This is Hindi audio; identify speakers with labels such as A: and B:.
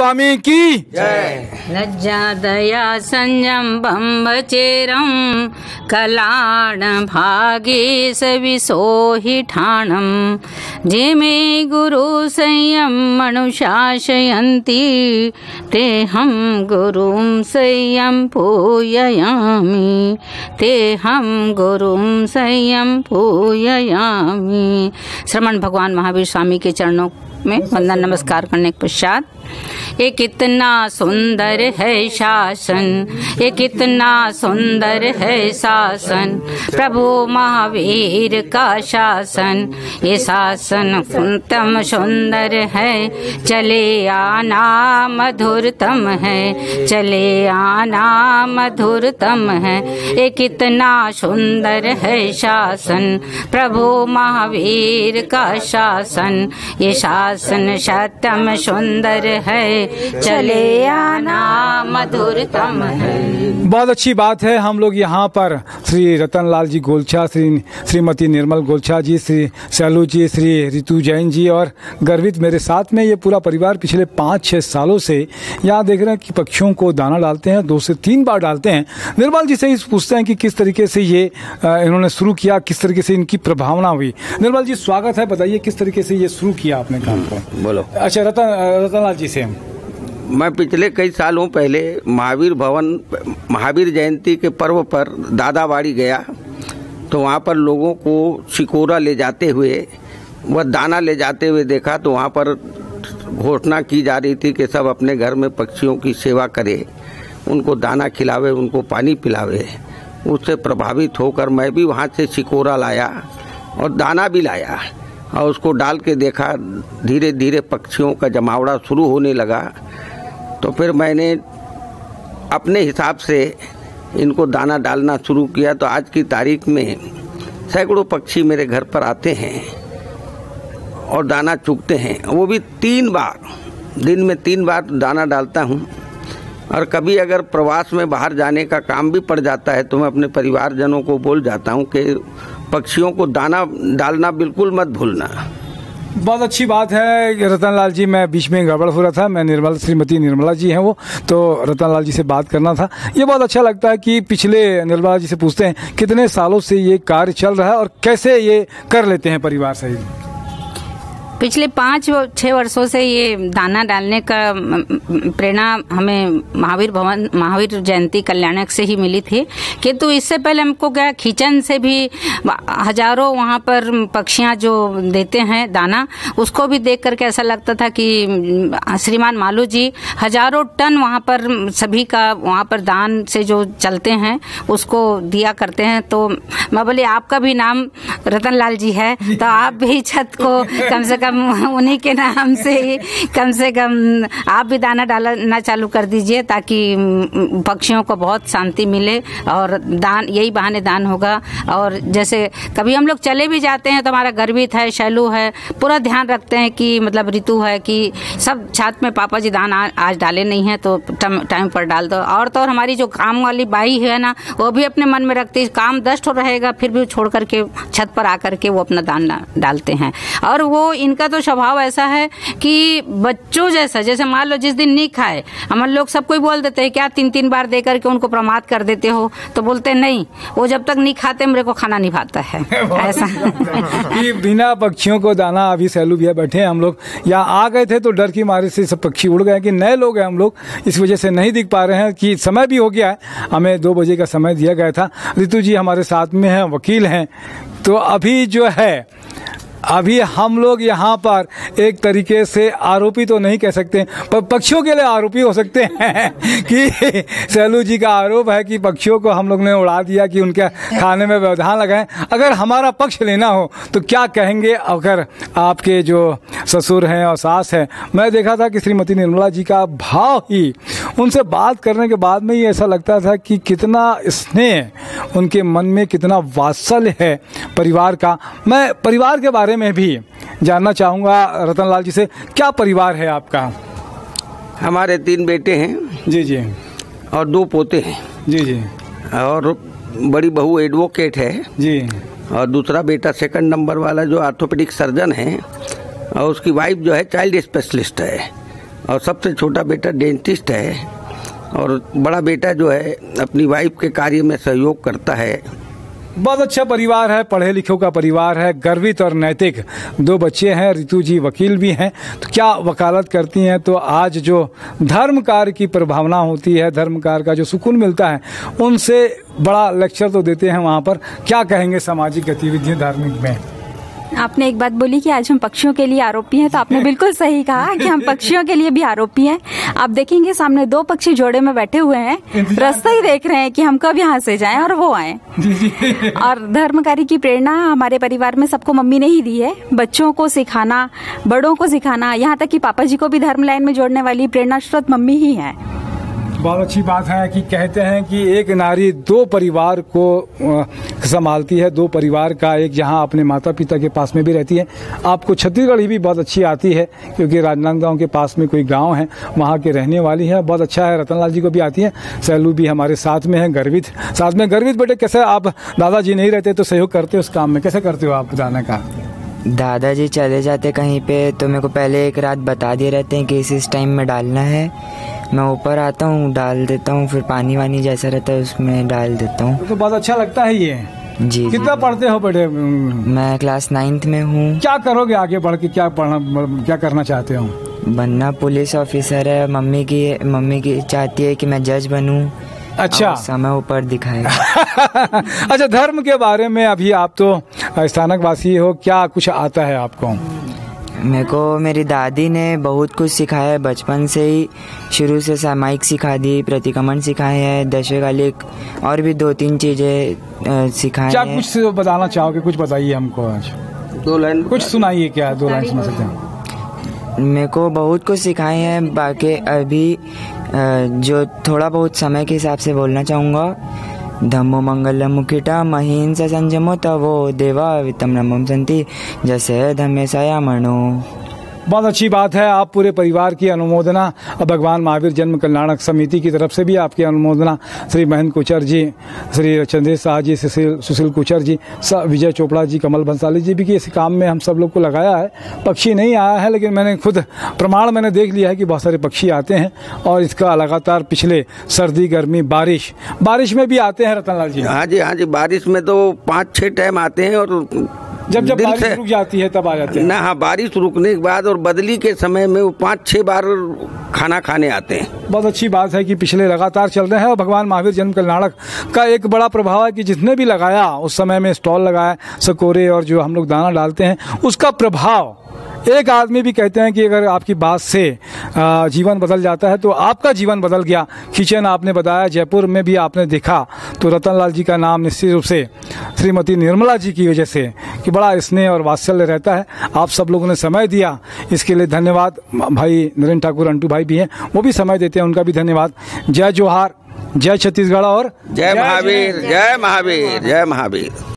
A: स्वामी की
B: जय।
C: लज्जा दया संयम बम्बचेरम कलाण भागे सवि सोहि ठाणम जेमे गुरु संयम मनुशासयन्ति ते हम गुरुं संयम पूजयामि श्रवण भगवान महावीर स्वामी के चरणों में वंदन नमस्कार करने के पश्चात, ये कितना सुंदर है शासन, ये कितना सुंदर है शासन, प्रभु महावीर का शासन, ये शासन उत्तम सुंदर है, चले आना मधुरतम है, चले आना मधुरतम है। ये कितना सुंदर है शासन, प्रभु महावीर का शासन, ये शासन सत्यम सुंदर है, चले आना मधुरतम है।
A: बहुत अच्छी बात है। हम लोग यहाँ पर श्री रतनलाल जी गोलछा, श्रीमती निर्मल गोलछा जी, श्री सैलू जी, श्री रितु जैन जी और गर्वित मेरे साथ में ये पूरा परिवार पिछले 5-6 सालों से यहाँ देख रहे हैं कि पक्षियों को दाना डालते हैं, 2 से 3 बार डालते हैं। निर्मल जी से ही पूछते हैं कि किस तरीके से ये इन्होंने शुरू किया, किस तरीके से इनकी प्रभावना हुई। निर्मल जी स्वागत है, बताइए किस तरीके से ये शुरू किया आपने काम को।
B: बोलो।
A: अच्छा, रतनलाल जी से
B: मैं पिछले कई सालों पहले महावीर जयंती के पर्व पर दादाबाड़ी गया, तो वहाँ पर लोगों को शिकोरा ले जाते हुए व दाना ले जाते हुए देखा, तो वहाँ पर घोषणा की जा रही थी कि सब अपने घर में पक्षियों की सेवा करें, उनको दाना खिलावे, उनको पानी पिलावे। उससे प्रभावित होकर मैं भी वहाँ से शिकोरा लाया और दाना भी लाया और उसको डाल के देखा, धीरे धीरे पक्षियों का जमावड़ा शुरू होने लगा। तो फिर मैंने अपने हिसाब से इनको दाना डालना शुरू किया, तो आज की तारीख में सैकड़ों पक्षी मेरे घर पर आते हैं और दाना चुगते हैं, वो भी 3 बार, दिन में 3 बार दाना डालता हूँ। और कभी अगर प्रवास में बाहर जाने का काम भी पड़ जाता है तो मैं अपने परिवारजनों को बोल जाता हूँ कि पक्षियों को दाना डालना बिल्कुल मत भूलना।
A: बहुत अच्छी बात है रतनलाल जी। मैं बीच में गड़बड़ हो रहा था, मैं श्रीमती निर्मला जी हैं वो, तो रतनलाल जी से बात करना था। ये बहुत अच्छा लगता है कि पिछले निर्मला जी से पूछते हैं कितने सालों से ये कार्य चल रहा है और कैसे ये कर लेते हैं परिवार सहित।
C: पिछले 5-6 वर्षों से ये दाना डालने का प्रेरणा हमें महावीर जयंती कल्याणक से ही मिली थी, किंतु इससे पहले हमको क्या खींचन से भी हजारों वहाँ पर पक्षियाँ जो देते हैं दाना, उसको भी देख करके ऐसा लगता था कि श्रीमान मालू जी हजारों टन वहाँ पर सभी का वहाँ पर दान से जो चलते हैं उसको दिया करते हैं। तो मैं बोली आपका भी नाम रतनलाल जी है, तो आप भी छत को कम से कम उन्हीं के नाम से ही कम से कम आप भी दाना डालना चालू कर दीजिए, ताकि पक्षियों को बहुत शांति मिले और दान, यही बहाने दान होगा। और जैसे कभी हम लोग चले भी जाते हैं तो हमारा गर्वित है, शैलू है, पूरा ध्यान रखते हैं कि मतलब ऋतु है कि सब छात में पापा जी दान आज डाले नहीं है तो टाइम पर डाल दो। और तो और हमारी जो काम वाली बाई है ना, वो भी अपने मन में रखती है काम 10 रहेगा, फिर भी छोड़ करके छत पर आकर के वो अपना दान डालते हैं। और वो इनका तो स्वभाव ऐसा है कि बच्चों जैसा, जैसे मान लो जिस दिन नहीं खाए, हम लोग सब कोई बोल देते हैं क्या 3-3 बार दे करके उनको प्रमाद कर देते हो, तो बोलते नहीं, वो जब तक नहीं खाते मेरे को खाना नहीं भाता है। ऐसा
A: कि बिना पक्षियों को दाना, अभी सैलू भैया बैठे हैं, हम लोग यहाँ आ गए थे तो डर की मारे से सब पक्षी उड़ गए कि नए लोग हैं हम लोग, इस वजह से नहीं दिख पा रहे हैं कि समय भी हो गया है, हमें 2 बजे का समय दिया गया था। रितु जी हमारे साथ में हैं, वकील हैं, तो अभी जो है अभी हम लोग यहाँ पर एक तरीके से आरोपी तो नहीं कह सकते, पर पक्षियों के लिए आरोपी हो सकते हैं कि सैलू जी का आरोप है कि पक्षियों को हम लोग ने उड़ा दिया कि उनके खाने में व्यवधान लगाएं। अगर हमारा पक्ष लेना हो तो क्या कहेंगे अगर आपके जो ससुर हैं और सास हैं? मैं देखा था कि श्रीमती निर्मला जी का भाव ही, उनसे बात करने के बाद में ही ऐसा लगता था कि कितना स्नेह उनके मन में, कितना वात्सल्य है परिवार का। मैं परिवार के बारे में भी जानना चाहूँगा रतनलाल जी से, क्या परिवार है आपका?
B: हमारे 3 बेटे हैं
A: जी जी
B: और 2 पोते हैं
A: जी जी,
B: और बड़ी बहू एडवोकेट है
A: जी,
B: और दूसरा बेटा 2nd नंबर वाला जो ऑर्थोपेडिक सर्जन है, और उसकी वाइफ जो है चाइल्ड स्पेशलिस्ट है। और सबसे छोटा बेटा डेंटिस्ट है, और बड़ा बेटा जो है अपनी वाइफ के कार्य में सहयोग करता है।
A: बहुत अच्छा परिवार है, पढ़े लिखों का परिवार है, गर्वित और नैतिक। 2 बच्चे हैं, रितु जी वकील भी हैं, तो क्या वकालत करती हैं। तो आज जो धर्म कार्य की प्रभावना होती है, धर्म कार्य का जो सुकून मिलता है, उनसे बड़ा लेक्चर तो देते हैं वहाँ पर। क्या कहेंगे सामाजिक गतिविधियाँ धार्मिक में?
D: आपने एक बात बोली कि आज हम पक्षियों के लिए आरोपी हैं, तो आपने बिल्कुल सही कहा कि हम पक्षियों के लिए भी आरोपी हैं। आप देखेंगे सामने 2 पक्षी जोड़े में बैठे हुए हैं, रास्ता ही देख रहे हैं कि हम कब यहाँ से जाएं और वो आए। और धर्म कार्य की प्रेरणा हमारे परिवार में सबको मम्मी ने ही दी है। बच्चों को सिखाना, बड़ों को सिखाना, यहाँ तक कि पापा जी को भी धर्म लाइन में जोड़ने वाली प्रेरणा स्रोत मम्मी ही है।
A: बहुत अच्छी बात है कि कहते हैं कि एक नारी 2 परिवार को संभालती है, 2 परिवार का एक, जहां अपने माता पिता के पास में भी रहती है। आपको छत्तीसगढ़ी भी बहुत अच्छी आती है, क्योंकि राजनांदगांव के पास में कोई गांव है, वहां के रहने वाली है। बहुत अच्छा है, रतनलाल जी को भी आती है। सैलू भी हमारे साथ में है, गर्वित साथ में। गर्वित बेटे, कैसे आप, दादाजी नहीं रहते तो सहयोग करते हो उस काम में, कैसे करते हो आप जाने का?
E: दादाजी चले जाते कहीं पे तो मेरे को पहले एक रात बता दिए रहते हैं कि इस टाइम में डालना है। मैं ऊपर आता हूँ, डाल देता हूँ, फिर पानी वानी जैसा रहता है उसमें डाल देता हूँ।
A: तो बहुत अच्छा लगता है ये।
E: जी।
A: कितना पढ़ते हो बेटे?
E: मैं क्लास 9th में हूँ।
A: क्या करोगे आगे बढ़ के, क्या करना चाहते हो?
E: बनना पुलिस ऑफिसर है। मम्मी की चाहती है कि मैं जज बनूं।
A: अच्छा,
E: समय ऊपर दिखाए।
A: अच्छा, धर्म के बारे में, अभी आप तो स्थानक वासी हो, क्या कुछ आता है आपको?
E: मेरे को मेरी दादी ने बहुत कुछ सिखाया है बचपन से ही। शुरू से सामायिक सिखा दी, प्रतिक्रमण सिखाए हैं, दशकालिक और भी 2-3 चीजें सिखाए हैं।
A: क्या कुछ बताना चाहोगे? कुछ बताइए हमको आज।
B: 2 लाइन
A: कुछ सुनाइए। क्या 2 लाइन सुना सकते हैं?
E: मेरे को बहुत कुछ सिखाए हैं। बाकी अभी जो थोड़ा बहुत समय के हिसाब से बोलना चाहूँगा। धम्मो मंगलम मुखिटा महिंस संजमो तवो देवा वितम नमम संति जैसे धम्मे सयामणो।
A: बहुत अच्छी बात है। आप पूरे परिवार की अनुमोदना भगवान महावीर जन्म कल्याणक समिति की तरफ से भी आपकी अनुमोदना, श्री महेंद्र कुचर जी, श्री चंद्रेश शाह जी, सुशील कुचर जी, विजय चोपड़ा जी, कमल भंसाली जी भी, कि इस काम में हम सब लोग को लगाया है। पक्षी नहीं आया है, लेकिन मैंने खुद मैंने देख लिया है कि बहुत सारे पक्षी आते हैं, और इसका लगातार पिछले सर्दी, गर्मी, बारिश में भी आते हैं। रतनलाल जी?
B: हाँ जी, हाँ जी, बारिश में तो 5-6 टाइम आते हैं, और
A: जब बारिश रुक जाती है तब आ जाते हैं ना?
B: हाँ, बारिश रुकने के बाद और बदली के समय में वो 5-6 बार खाना खाने आते हैं।
A: बहुत अच्छी बात है कि पिछले लगातार चल रहे हैं। और भगवान महावीर जन्म कल्याणक का एक बड़ा प्रभाव है कि जितने भी लगाया उस समय में, स्टॉल लगाया, सकोरे और जो हम लोग दाना डालते हैं, उसका प्रभाव, एक आदमी भी कहते हैं कि अगर आपकी बात से जीवन बदल जाता है तो आपका जीवन बदल गया। किचन आपने बताया, जयपुर में भी आपने देखा, तो रतनलाल जी का नाम निश्चित रूप से श्रीमती निर्मला जी की वजह से कि बड़ा स्नेह और वात्सल्य रहता है। आप सब लोगों ने समय दिया, इसके लिए धन्यवाद। भाई नरेंद्र ठाकुर अंटू भाई भी हैं, वो भी समय देते हैं, उनका भी धन्यवाद। जय जोहार, जय छत्तीसगढ़ और
B: जय महावीर, जय महावीर, जय महावीर।